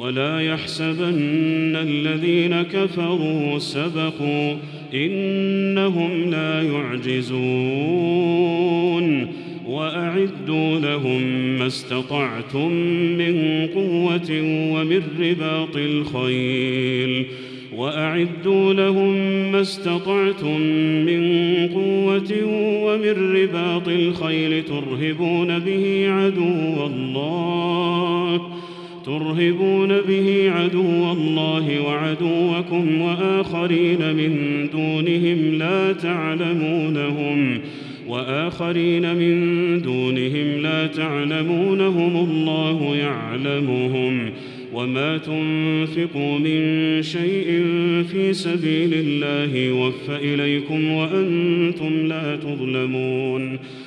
ولا يحسبن الذين كفروا سبقوا إنهم لا يعجزون وأعدوا لهم ما استطعتم من قوة ومن رباط الخيل ترهبون به عدو الله وعدوكم وآخرين من دونهم لا تعلمونهم الله يعلمهم وما تنفقوا من شيء في سبيل الله يوفى إليكم وأنتم لا تظلمون